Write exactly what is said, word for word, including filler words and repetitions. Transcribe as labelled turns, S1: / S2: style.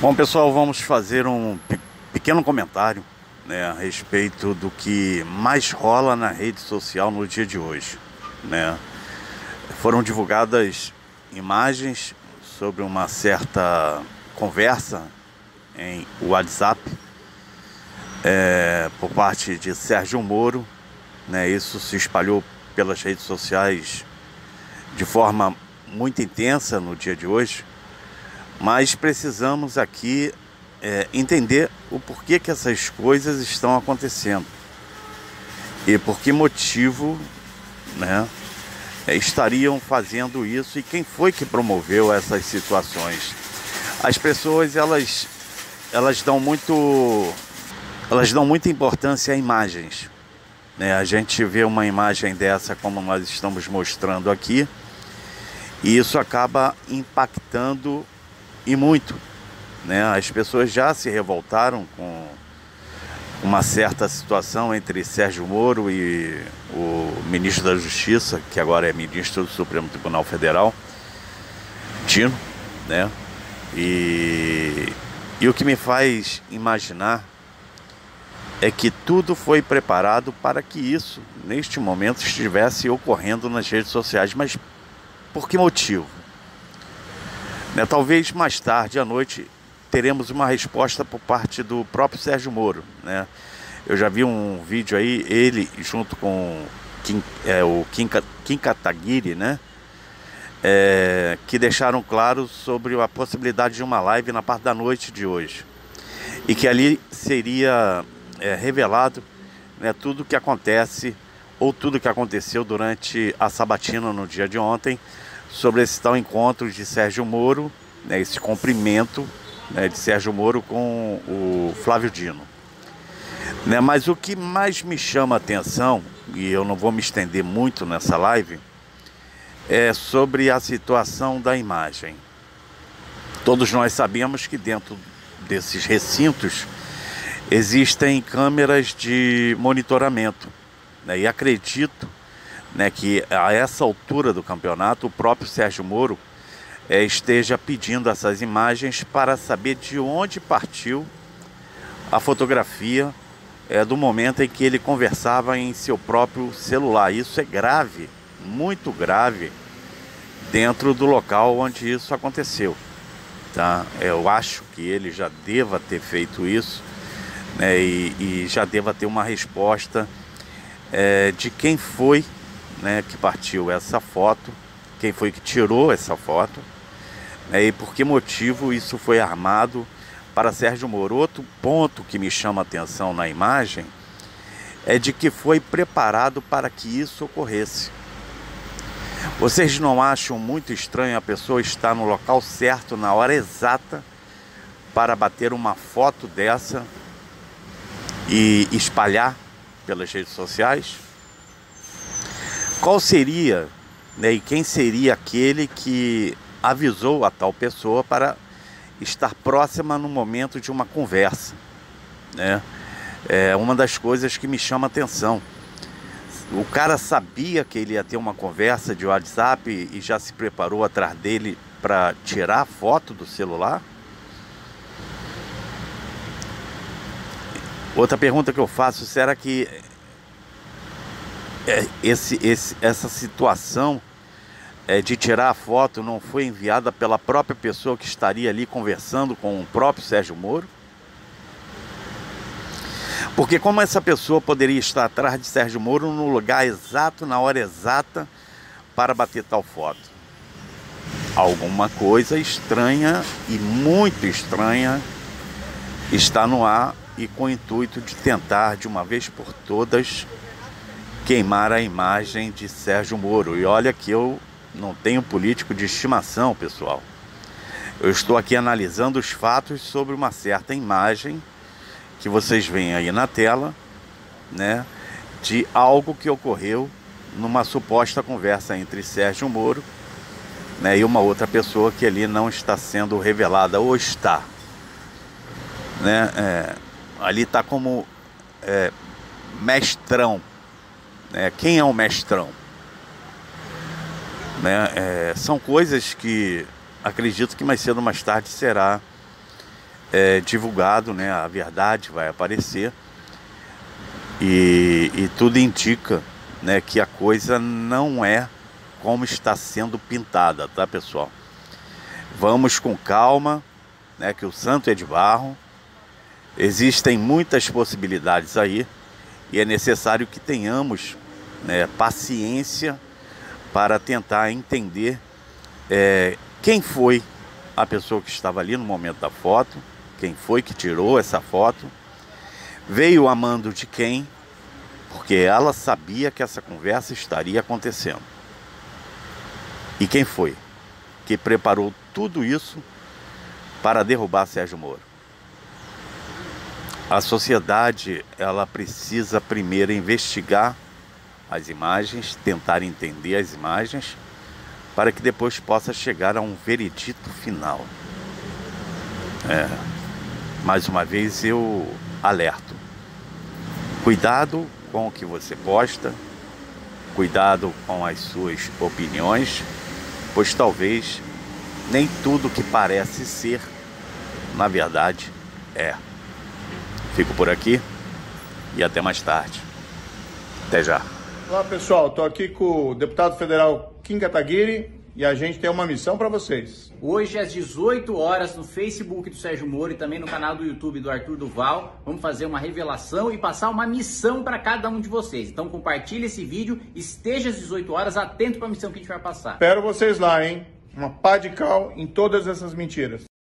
S1: Bom, pessoal, vamos fazer um pe- pequeno comentário, né, a respeito do que mais rola na rede social no dia de hoje, né? Foram divulgadas imagens sobre uma certa conversa em WhatsApp, é, por parte de Sérgio Moro, né? Isso se espalhou pelas redes sociais de forma muito intensa no dia de hoje. Mas precisamos aqui é, entender o porquê que essas coisas estão acontecendo e por que motivo, né, é, estariam fazendo isso e quem foi que promoveu essas situações. As pessoas elas, elas dão muito, elas dão muita importância a imagens, né? A gente vê uma imagem dessa como nós estamos mostrando aqui e isso acaba impactando e muito, né? As pessoas já se revoltaram com uma certa situação entre Sérgio Moro e o ministro da Justiça, que agora é ministro do Supremo Tribunal Federal, Dino, né? E, e o que me faz imaginar é que tudo foi preparado para que isso, neste momento, estivesse ocorrendo nas redes sociais. Mas por que motivo? Né, talvez mais tarde à noite teremos uma resposta por parte do próprio Sérgio Moro, né? Eu já vi um vídeo aí, ele junto com Kim, é, o Kim, Kim Kataguiri, né? É, que deixaram claro sobre a possibilidade de uma live na parte da noite de hoje. E que ali seria é, revelado, né, tudo o que acontece, ou tudo que aconteceu durante a sabatina no dia de ontem, sobre esse tal encontro de Sérgio Moro, né, esse cumprimento, né, de Sérgio Moro com o Flávio Dino. Né, mas o que mais me chama a atenção, e eu não vou me estender muito nessa live, é sobre a situação da imagem. Todos nós sabemos que dentro desses recintos existem câmeras de monitoramento, né, e acredito, né, que a essa altura do campeonato o próprio Sérgio Moro é, esteja pedindo essas imagens para saber de onde partiu a fotografia é, do momento em que ele conversava em seu próprio celular. Isso é grave, muito grave, dentro do local onde isso aconteceu, tá? Eu acho que ele já deva ter feito isso, né, e, e já deva ter uma resposta é, de quem foi, né, que partiu essa foto, quem foi que tirou essa foto, né, e por que motivo isso foi armado para Sérgio Moro. Outro ponto que me chama a atenção na imagem é de que foi preparado para que isso ocorresse. Vocês não acham muito estranho a pessoa estar no local certo, na hora exata, para bater uma foto dessa e espalhar pelas redes sociais? Qual seria, né, e quem seria aquele que avisou a tal pessoa para estar próxima no momento de uma conversa, né? É uma das coisas que me chama a atenção. O cara sabia que ele ia ter uma conversa de WhatsApp e já se preparou atrás dele para tirar a foto do celular? Outra pergunta que eu faço, será que Esse, esse, essa situação é, de tirar a foto não foi enviada pela própria pessoa que estaria ali conversando com o próprio Sérgio Moro? Porque como essa pessoa poderia estar atrás de Sérgio Moro no lugar exato, na hora exata, para bater tal foto? Alguma coisa estranha e muito estranha está no ar e com o intuito de tentar, de uma vez por todas, queimar a imagem de Sérgio Moro. E olha que eu não tenho político de estimação, pessoal. Eu estou aqui analisando os fatos sobre uma certa imagem que vocês veem aí na tela, né, de algo que ocorreu numa suposta conversa entre Sérgio Moro, né, e uma outra pessoa que ali não está sendo revelada, ou está, né, é, ali está como é, mestrão. É, quem é o mestrão? Né? É, são coisas que acredito que mais cedo ou mais tarde será é, divulgado, né? A verdade vai aparecer e, e tudo indica, né, que a coisa não é como está sendo pintada, tá, pessoal? Vamos com calma, né, que o santo é de barro. Existem muitas possibilidades aí e é necessário que tenhamos, né, paciência para tentar entender é, quem foi a pessoa que estava ali no momento da foto, quem foi que tirou essa foto, veio a mando de quem, porque ela sabia que essa conversa estaria acontecendo. E quem foi que preparou tudo isso para derrubar Sérgio Moro? A sociedade, ela precisa primeiro investigar as imagens, tentar entender as imagens, para que depois possa chegar a um veredito final. É, mais uma vez eu alerto. Cuidado com o que você posta, cuidado com as suas opiniões, pois talvez nem tudo que parece ser, na verdade, é. Fico por aqui e até mais tarde. Até já.
S2: Olá, pessoal. Estou aqui com o deputado federal Kim Kataguiri e a gente tem uma missão para vocês.
S3: Hoje, às dezoito horas, no Facebook do Sérgio Moro e também no canal do YouTube do Arthur Duval, vamos fazer uma revelação e passar uma missão para cada um de vocês. Então, compartilhe esse vídeo, esteja às dezoito horas, atento para a missão que a gente vai passar.
S2: Espero vocês lá, hein? Uma pá de cal em todas essas mentiras.